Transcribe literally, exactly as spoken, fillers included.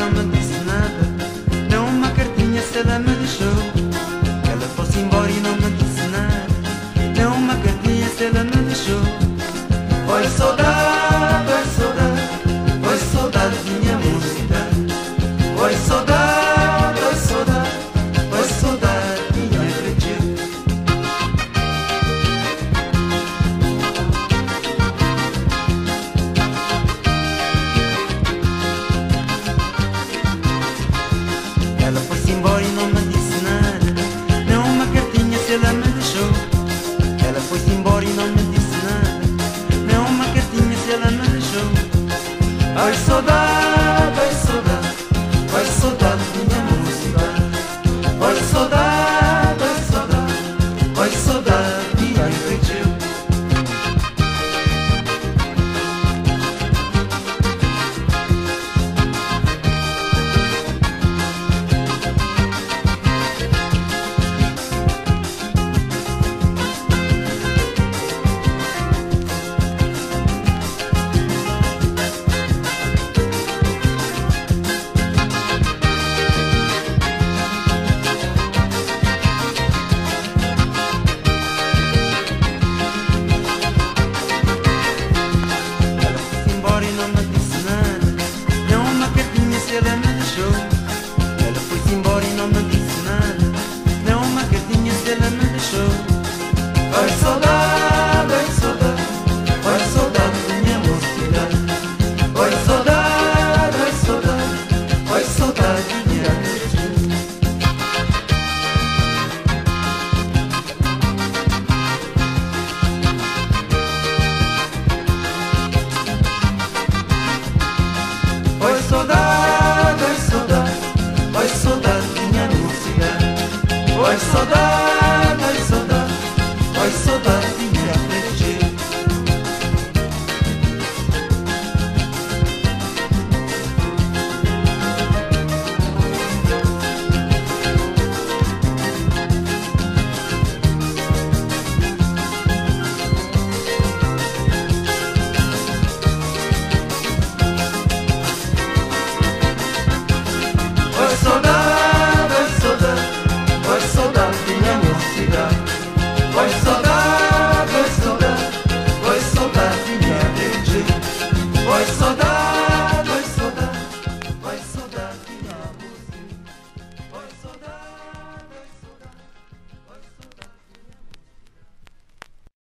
não me disse nada, nem uma cartinha se ela me deixou. Que ela fosse embora e não me disse nada, nem uma cartinha se ela me deixou. Oi saudade, oi saudade, oi saudade minha mocidade. Oi saudade, oi saudade, oi saudade minha feitiço. Ela foi-se embora e não me disse nada, nem uma cartinha se ela me deixou. Ela foi-se embora e não me disse nada, nem uma cartinha se ela me deixou. Ai saudade, ai saudade, ai saudade minha mocidade. Ai saudade, ai saudade, ai saudade minha feitiço. Ela me deixou. Ela foi-se embora e não me disse nada, nem uma cartinha se ela me deixou. Ai saudade.